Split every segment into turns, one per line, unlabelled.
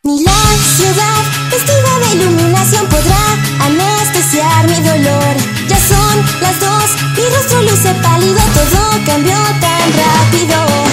Ni la ciudad vestida de iluminación podrá anestesiar mi dolor. Ya son las 2, mi rostro luce pálido, todo cambió tan rápido.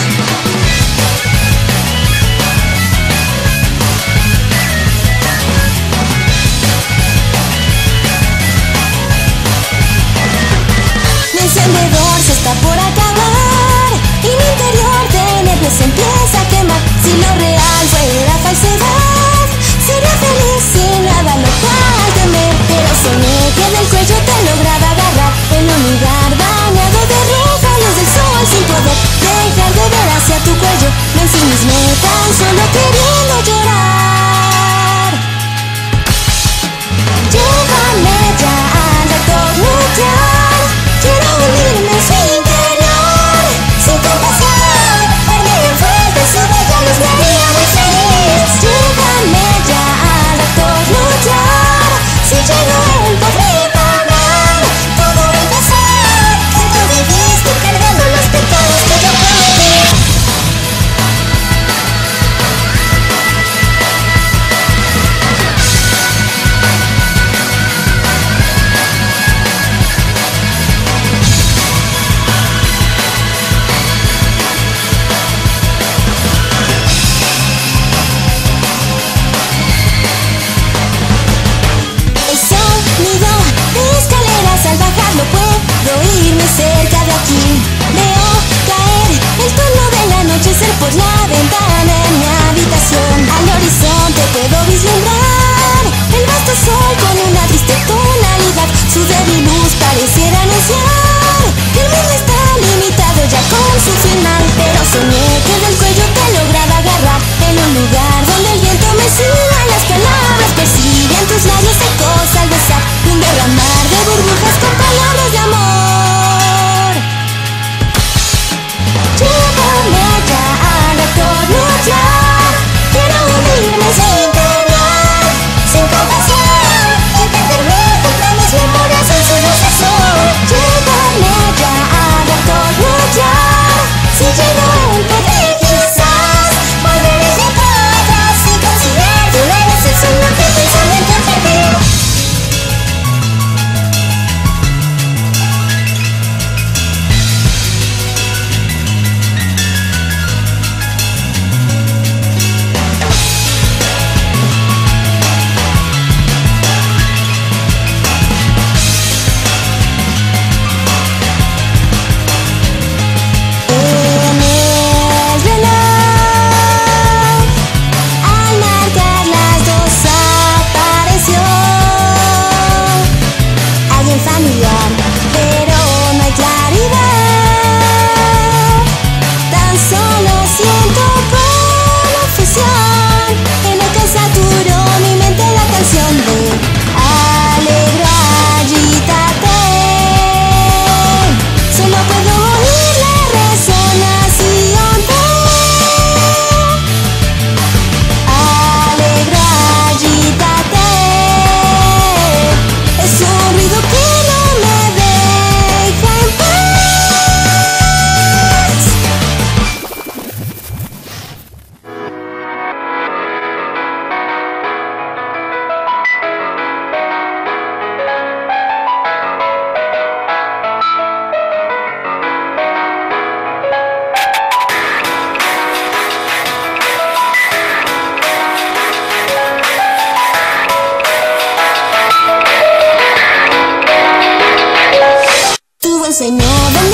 Mi encendedor se está por acabar y mi interior de nervios empieza a quemar. Si lo real fuera falsedad, sería feliz sin nada lo cual temer. Pero soñé que del cuello te lograba agarrar en un lugar bañado de roja luz del sol, sin poder dejar de ver hacia tu cuello. Me ensimismé tan solo queriendo llorar. Llévame ya al reactor nuclear. Quiero hundirme en su interior, sin compasión, perder en fuerte su bella luz me haría muy feliz. Llévame ya al reactor nuclear. Si llego él podría hablar, todo empezar, que tú viviste cargando los pecados que yo cometí. Al bajarlo puedo irme cerca de aquí. Veo caer el tono del anochecer por la ventana en mi habitación. Al horizonte puedo vislumbrar el vasto sol con una triste tonalidad. Su débil luz pareciera anunciar que el mundo está limitado ya con su final. Pero soñé que del cuello te lograba agarrar en un lugar donde el viento me silba las palabras. Percibe en tus labios secos al besar un derramar de burbujas con palabras de amor. Llévame ya al reactor nuclear. Quiero hundirme en su interior, sin compasión, y perderme contra mis memorias en su luz azul. Llévame ya al reactor nuclear. Si llego él podré quizás volver el tiempo atrás y considerar de una vez el sueño que pensamiento perdí. Familiar, pero no hay claridad. Tan solo siento confusión. En el que saturó mi mente la canción de alegro, agítate. Solo puedo oír la resonación de alegro, agítate. Es un ruido que sueño de